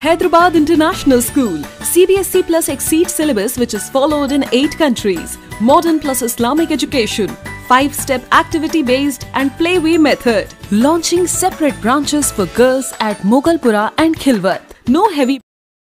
Hyderabad International School, CBSE plus Exceed syllabus which is followed in 8 countries. Modern plus Islamic education, 5-step activity-based and playway method. Launching separate branches for girls at Mogalpura and Khilwat. No heavy.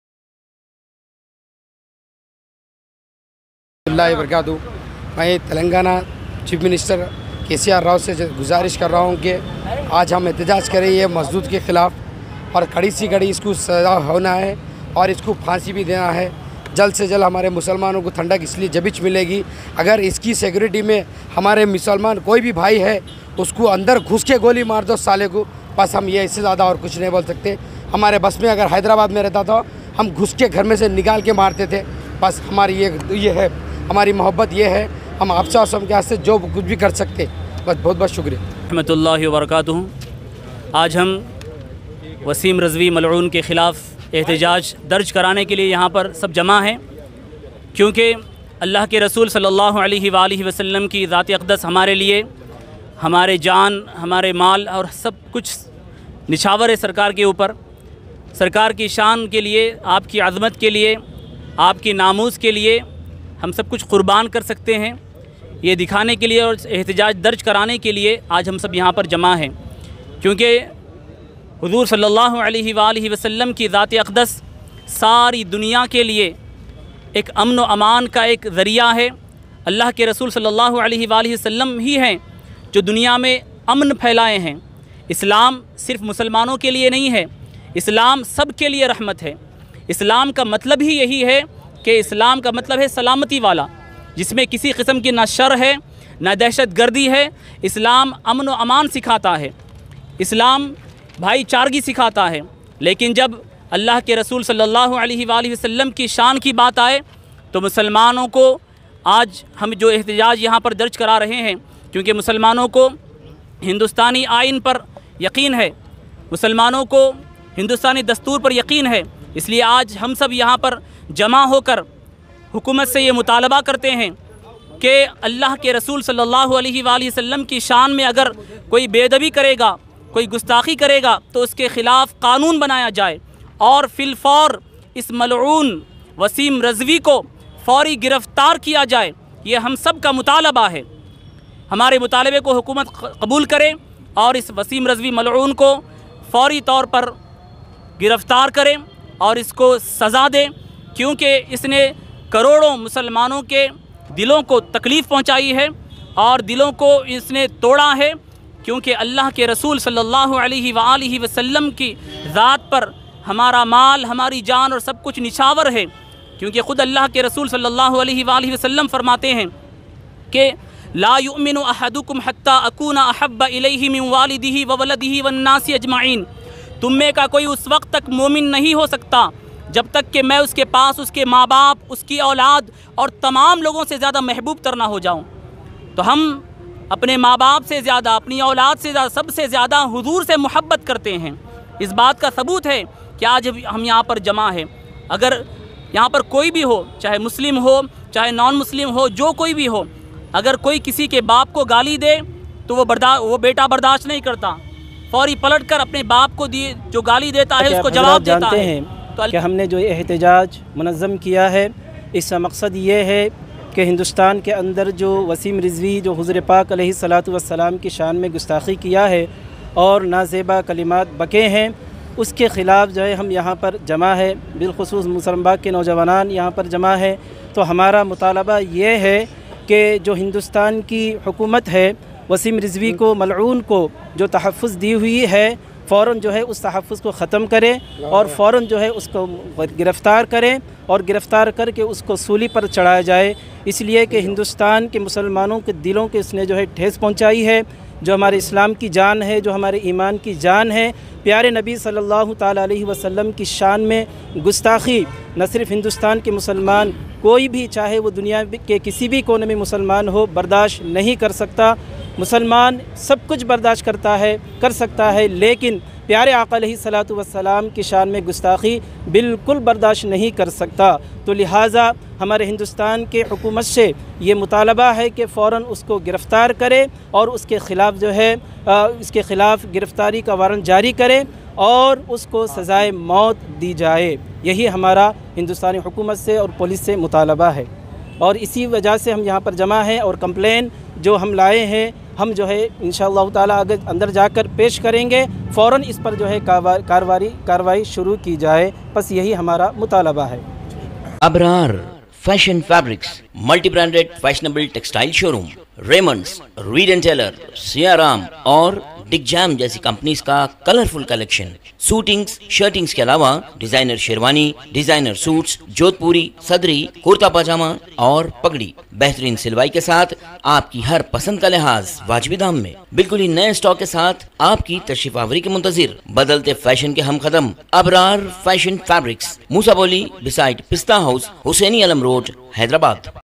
मैं Telangana chief minister KCR Rao से गुजारिश कर रहा हूँ कि आज हम एहतजाज करें ये मजदूर के ख़िलाफ़ और कड़ी सी कड़ी इसको सज़ा होना है और इसको फांसी भी देना है। जल्द से जल्द हमारे मुसलमानों को ठंडक इसलिए जबिच मिलेगी अगर इसकी सिक्योरिटी में हमारे मुसलमान कोई भी भाई है उसको अंदर घुस के गोली मार दो साले को। बस हम ये इससे ज़्यादा और कुछ नहीं बोल सकते। हमारे बस में अगर हैदराबाद में रहता था हम घुस के घर में से निकाल के मारते थे। बस हमारी ये है हमारी मोहब्बत ये है, हम आपसे और सबके हाथ से जो कुछ भी कर सकते। बस बहुत बहुत शुक्रिया। रहमतुल्लाहि व बरकातुहू। आज हम वसीम रज़वी मलऊन के ख़िलाफ़ एहतजाज दर्ज कराने के लिए यहाँ पर सब जमा हैं, क्योंकि अल्लाह के रसूल सल्लल्लाहु अलैहि वसल्लम की ज़ात अक़दस हमारे लिए हमारे जान हमारे माल और सब कुछ निछावर है सरकार के ऊपर। सरकार की शान के लिए, आपकी अज़मत के लिए, आपकी नामूस के लिए हम सब कुछ कुर्बान कर सकते हैं, ये दिखाने के लिए और एहतजाज दर्ज कराने के लिए आज हम सब यहाँ पर जमा हैं। क्योंकि हुज़ूर सल्लल्लाहु अलैहि वसल्लम की ज़ात अक़दस सारी दुनिया के लिए एक अमन व अमान का एक ज़रिया है। अल्लाह के रसूल सल्लल्लाहु अलैहि वसल्लम ही हैं जो दुनिया में अमन फैलाए हैं। इस्लाम सिर्फ़ मुसलमानों के लिए नहीं है, इस्लाम सब के लिए रहमत है। इस्लाम का मतलब ही यही है कि इस्लाम का मतलब है सलामती वाला, जिसमें किसी किस्म की ना शर है ना दहशत गर्दी है। इस्लाम अमन व अमान सिखाता है, इस्लाम भाईचारगी सिखाता है। लेकिन जब अल्लाह के रसूल सल्लल्लाहु अलैहि वसल्लम की शान की बात आए तो मुसलमानों को आज हम जो एहतजाज यहाँ पर दर्ज करा रहे हैं, क्योंकि मुसलमानों को हिंदुस्तानी आइन पर यकीन है, मुसलमानों को हिंदुस्तानी दस्तूर पर यकीन है, इसलिए आज हम सब यहाँ पर जमा होकर हुकूमत से ये मुतालबा करते हैं कि अल्लाह के रसूल सल्लल्लाहु अलैहि वसल्लम की शान में अगर कोई बेअदबी करेगा, कोई गुस्ताखी करेगा तो उसके ख़िलाफ़ कानून बनाया जाए और फिलफौर इस मलऊन वसीम रज़वी को फ़ौरी गिरफ़्तार किया जाए। ये हम सब का मुतालबा है। हमारे मुतालबे को हुकूमत कबूल करे और इस वसीम रज़वी मलऊन को फ़ौरी तौर पर गिरफ़्तार करें और इसको सज़ा दें, क्योंकि इसने करोड़ों मुसलमानों के दिलों को तकलीफ़ पहुंचाई है और दिलों को इसने तोड़ा है। क्योंकि अल्लाह के रसूल सल्लल्लाहु अलैहि वसल्लम की ज़ात पर हमारा माल हमारी जान और सब कुछ निछावर है। क्योंकि ख़ुद अल्लाह के रसूल सल्लल्लाहु अलैहि वसल्लम फरमाते हैं कि ला युमिनु अहदुकुम हत्ता अकूना अहब्बा इलैहि मिन वालिदिही व वलदिही वन्नासी अजमाइन। तुम में का कोई उस वक्त तक मोमिन नहीं हो सकता जब तक कि मैं उसके पास उसके माँ बाप, उसकी औलाद और तमाम लोगों से ज़्यादा महबूब तर ना हो जाऊँ। तो हम अपने माँ बाप से ज़्यादा, अपनी औलाद से ज़्यादा, सबसे ज़्यादा हुजूर से मोहब्बत करते हैं। इस बात का सबूत है कि आज हम यहाँ पर जमा हैं। अगर यहाँ पर कोई भी हो, चाहे मुस्लिम हो चाहे नॉन मुस्लिम हो, जो कोई भी हो, अगर कोई किसी के बाप को गाली दे तो वो बेटा बर्दाश्त नहीं करता, फ़ौरी पलट कर अपने बाप को दिए जो गाली देता है उसको जवाब देता है। तो कि हमने जो एहतजाज मुनज़्ज़म किया है, इसका मकसद ये है कि हिंदुस्तान के अंदर जो वसीम रिज़वी जो हुज़ूर पाक अलैहिस्सलातु वस्सलाम की शान में गुस्ताखी किया है और नाज़ेबा कलिमात बके हैं, उसके ख़िलाफ़ जो है हम यहाँ पर जमा है। बिलख़ुसूस मुसलमान बाग के नौजवान यहाँ पर जमा है। तो हमारा मुतालबा ये है कि जो हिंदुस्तान की हुकूमत है वसीम रिज़वी को मलऊन को जो तहफ़्फ़ुज़ दी हुई है, फ़ौरन जो है उस तहफ़्फ़ुज़ को ख़त्म करें और फ़ौरन जो है उसको गिरफ़्तार करें और गिरफ़्तार करके उसको सूली पर चढ़ाया जाए। इसलिए कि हिंदुस्तान के मुसलमानों के दिलों के इसने जो है ठेस पहुंचाई है, जो हमारे इस्लाम की जान है, जो हमारे ईमान की जान है। प्यारे नबी सल्लल्लाहु ताला अलैहि वसल्लम की शान में गुस्ताखी न सिर्फ़ हिंदुस्तान के मुसलमान, कोई भी चाहे वो दुनिया के किसी भी कोने में मुसलमान हो, बर्दाश्त नहीं कर सकता। मुसलमान सब कुछ बर्दाश्त कर सकता है, लेकिन प्यारे आका अलैहिस्सलातु वस्सलाम की शान में गुस्ताखी बिल्कुल बर्दाश्त नहीं कर सकता। तो लिहाजा हमारे हिंदुस्तान के हुकूमत से ये मुतालबा है कि फ़ौरन उसको गिरफ़्तार करे और उसके ख़िलाफ़ जो है इसके ख़िलाफ़ गिरफ़्तारी का वारंट जारी करे और उसको सज़ाए मौत दी जाए। यही हमारा हिंदुस्तानी हुकूमत से और पुलिस से मुतालबा है और इसी वजह से हम यहाँ पर जमा हैं और कंप्लेन जो हम लाए हैं हम जो है इंशाअल्लाह ताला अगर अंदर जाकर पेश करेंगे, फ़ौरन इस पर जो है कार्रवाई शुरू की जाए। बस यही हमारा मुतालबा है। Abrar fashion fabrics, multi branded fashionable textile showroom, Raymonds, Reid and Taylor, Siyaram और डिगजैम जैसी कंपनीज का कलरफुल कलेक्शन, सूटिंग्स, शर्टिंग्स के अलावा designer sherwani, designer suits, Jodhpuri, सदरी, कुर्ता पजामा और पगड़ी बेहतरीन सिलवाई के साथ आपकी हर पसंद का लिहाज वाजिबी दाम में बिल्कुल ही नए स्टॉक के साथ आपकी तशरीफ आवरी के मुंतजिर बदलते फैशन के हम कदम अबरार फैशन फैब्रिक्स, मूसा बोली बिसाइड पिस्ता हाउस, हुसैनी अलम रोड, हैदराबाद।